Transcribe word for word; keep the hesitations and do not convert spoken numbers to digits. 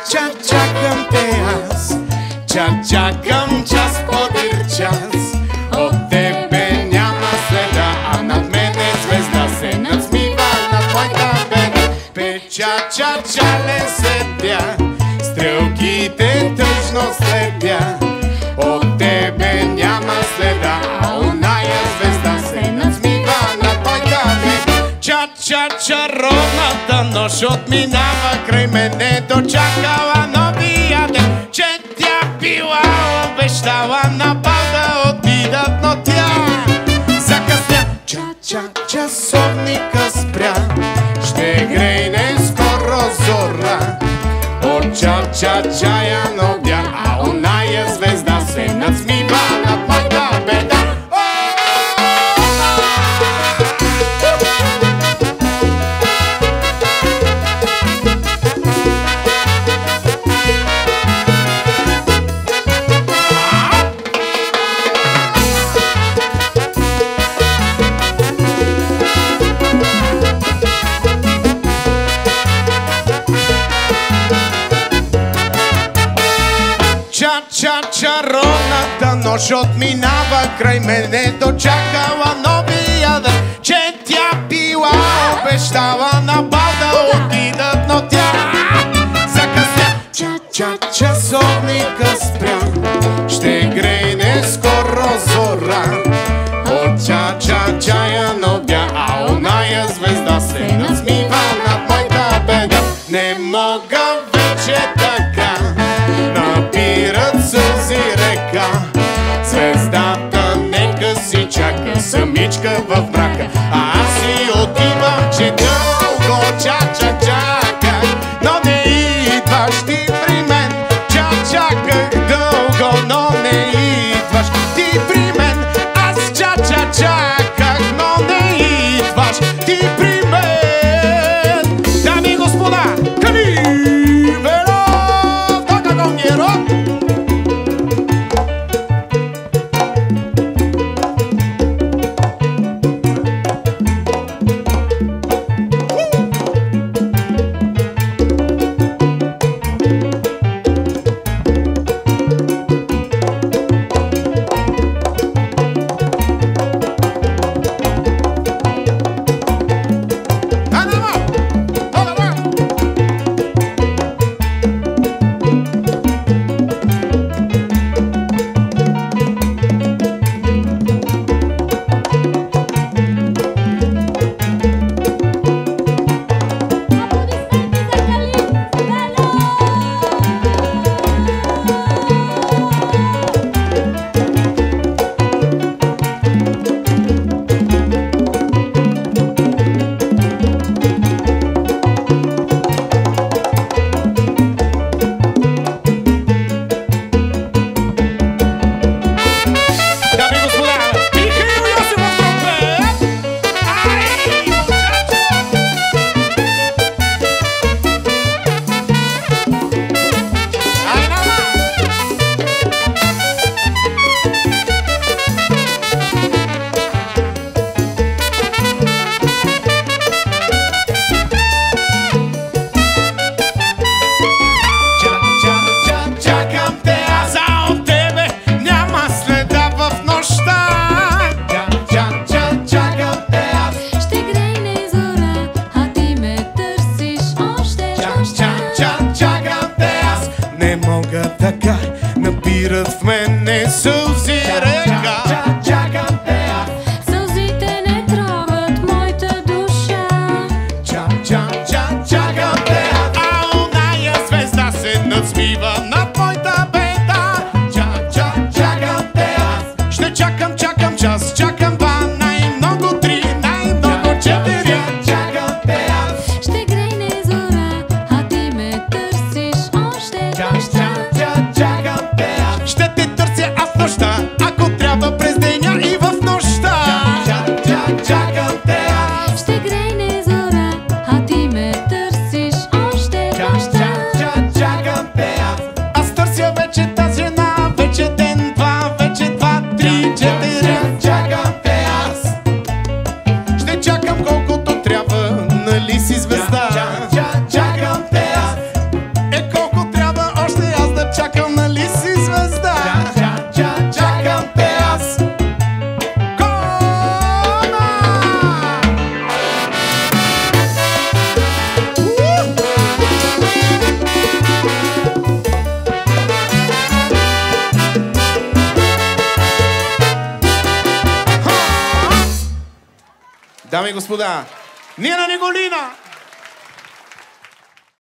ча, чакам те аз. Ча, чакам час подир час. От тебе няма следа, а над мене звезда се надсмива на твоята беда. Печа, ча, чален седя, стрелките тъжно следя. От тебе няма следа, а оная звезда се надсмива на твоята беда. Ча, ча, чаровната нощ отминава край мене, дочакала новия ден, че тя била обещала на бал да отидат, но тя закъсня. Ча, ча, часовника спря, ще грейне скоро зора. От ча, ча, чая нобя, а оная звезда се надсмива над моята беда. Ча, ча, чаровната нощ отминава край мене, дочакала новия ден, че тя била обещала на бал да отидат, но тя закъсня. Ча, ча, часовника спря, ще грейне скоро зора. От ча, ча, чая нобя, а оная звезда се надсмива над моята беда. Не мога вече така, напират сълзи река. Звездата нека си чака, самичка в мрака, а аз си отивам, че дълго ча, ча, чаках, но не идваш ти при мен. Ча, чаках дълго, но не идваш ти при мен. Аз ча, ча, чаках, но не идваш ти при мен. Дами и господа, Каливеров, така гонеро. Не мога така, набират в мене сълзи река. Чакам те аз. Сълзите не трогат моята душа. Ча, ча, ча, чакам те аз. А оная звезда се надсмива над моята беда. Ча, ча, чакам те аз. Ще чакам, чакам час, чакам два, най-много три, най-много четири. Чакам те аз. Ще грейне зора, а ти ме търсиш още. Чакам те аз. Ще те търся аз в нощта, ако трябва през деня и в нощта. Чакам те аз. Ще грейне зора, а ти ме търсиш още. Чакам те аз. Аз търся вече тази жена, вече ден, два, вече два, три, четири. Чакам Дами и господа, Нина Николина!